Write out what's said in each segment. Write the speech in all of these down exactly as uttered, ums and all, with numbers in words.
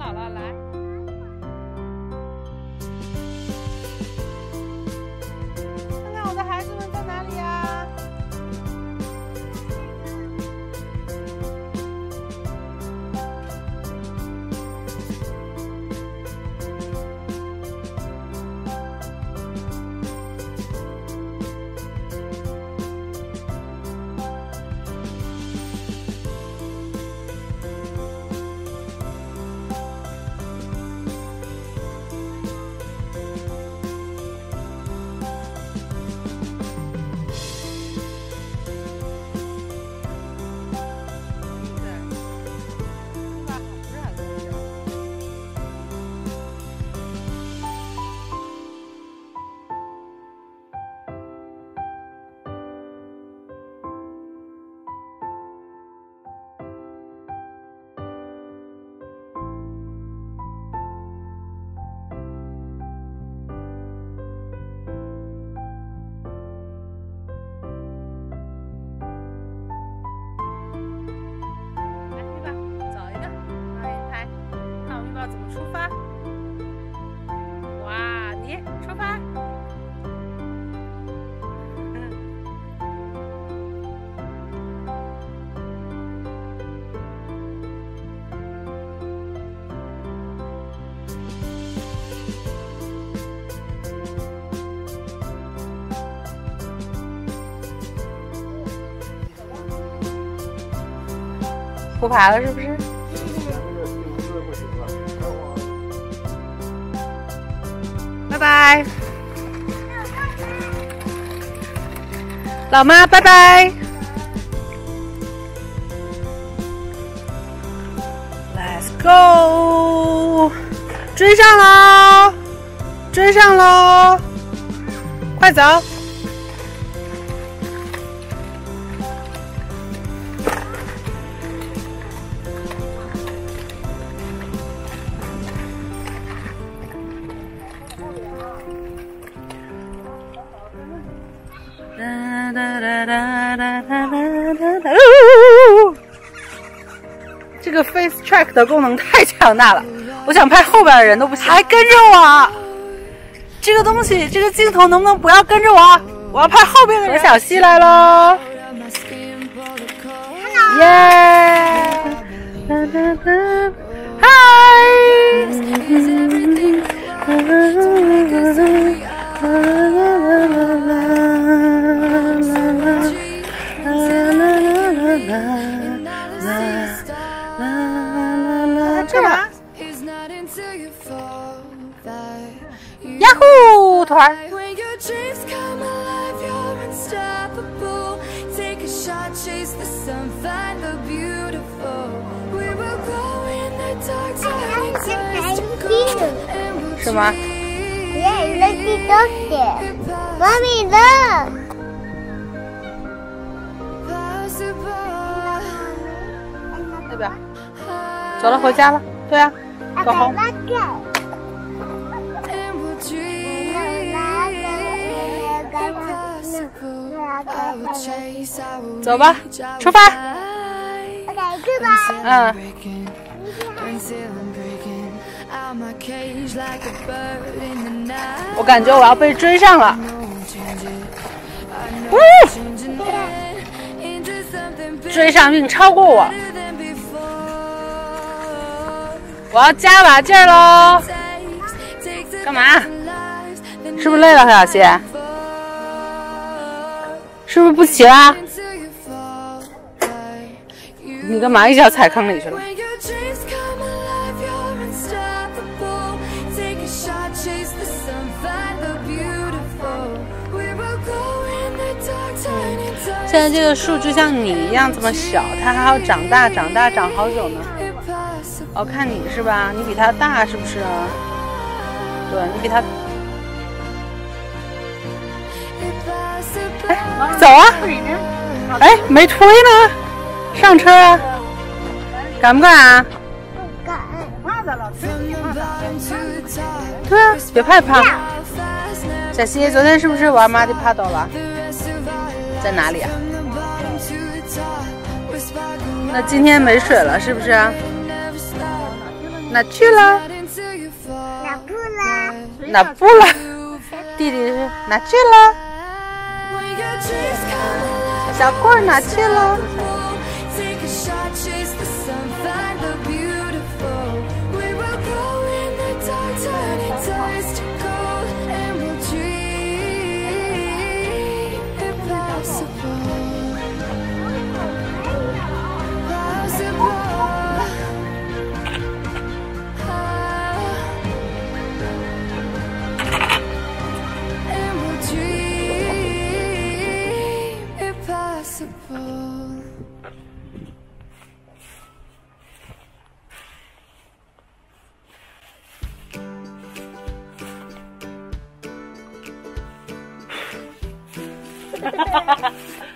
好了，来。看看我的孩子们在哪里呀？怎么出发？哇，你出发！不爬了是不是？拜拜，老妈，拜拜。Let's go， 追上喽，追上喽，快走！哒哒哒哒哒哒哒哒！这个 face track 的功能太强大了，我想拍后边的人都不行，还跟着我。这个东西，这个镜头能不能不要跟着我？我要拍后边的人。小西来喽！耶！哒哒哒！嗨！干嘛？呀呼！团儿。是吗？ Yeah, look at those. Mommy, look. 那边，走了，回家了。对啊，走好。走吧，出发。 OK， 出发。 嗯。 我感觉我要被追上了。呜！追上并超过我，我要加把劲儿喽！干嘛？是不是累了，何小希？是不是不骑啦？你干嘛一脚踩坑里去了？ 现在这个树就像你一样这么小，它还要长大、长大、长好久呢。哦，看你是吧？你比它大是不是啊？对，你比它。哎，走啊！哎，没推呢，上车啊！敢不敢啊？ 不敢。 怕的了， 对啊，别害怕。小希，昨天是不是玩马里帕多了？在哪里啊？那今天没水了是不是？ 哪去了？ 哪不啦？ 哪不了？弟弟是哪去了？小棍儿哪去了？哈哈哈哈！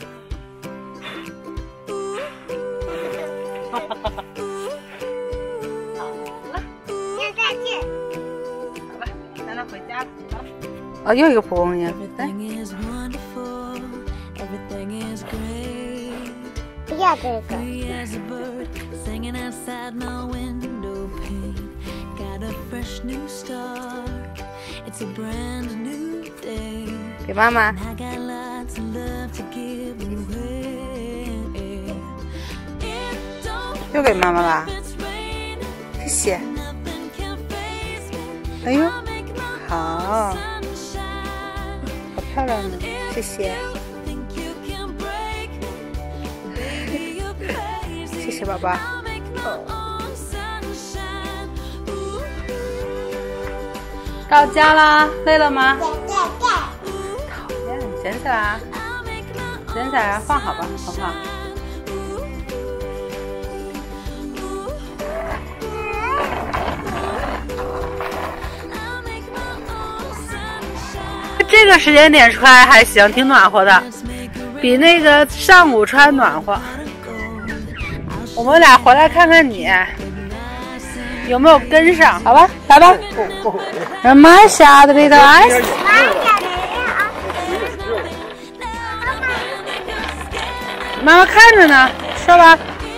好了， 现在去。 好吧，咱俩回家了。哦，又一个蒲公英。 不要这个。 给妈妈。又给妈妈了，谢谢。哎呦，好，好漂亮呢，谢谢。谢谢宝宝。到家啦，累了吗？讨厌，捡起来，捡起来放好吧，好不好？这个时间点穿还行，挺暖和的，比那个上午穿暖和。我们俩回来看看你有没有跟上，好吧？来吧。让妈吓得里头爱死。妈妈看着呢，说吧。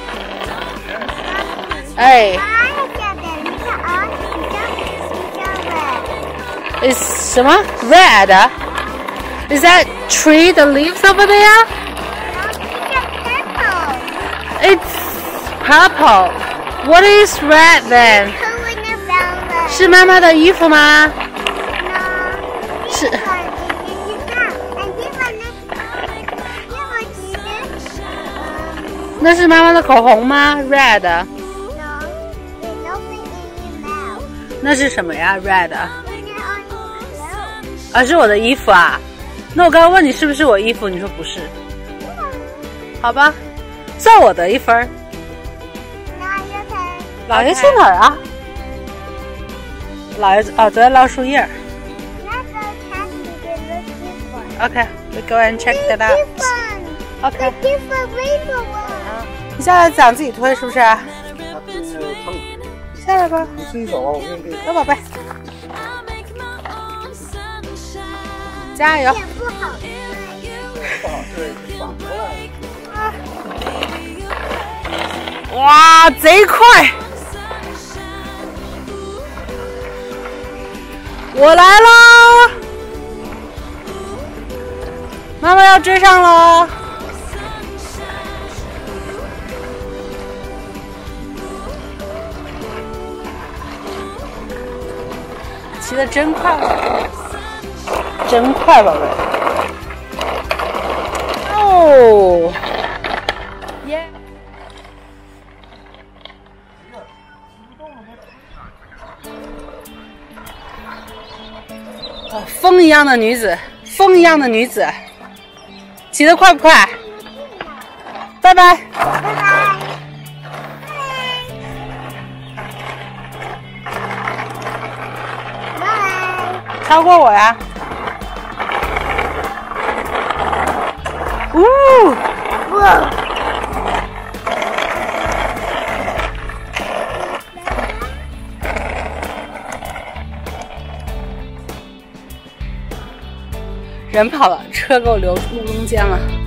哎。Is 什么 red? Is that tree the leaves over there? It's purple. What is red then? 是妈妈的衣服吗？是。那是妈妈的口红吗 ？Red。那是什么呀 ？Red。啊，是我的衣服啊！那我刚刚问你是不是我衣服，你说不是，好吧，算我得一分。姥爷去哪儿啊？姥爷哦，都在捞树叶。OK, we go and check that out. OK. 你下来讲自己推是不是？下来吧。你自己走啊，我给你给。走，宝贝。加油！ 不好不好吃，反过来。 哇，贼快！我来喽！妈妈要追上喽！骑得真快，真快，宝贝！哦，耶！哦，风一样的女子，风一样的女子，骑得快不快？拜拜。 拜拜。 超过我呀！呜哇！人跑了，车给我留路中间了。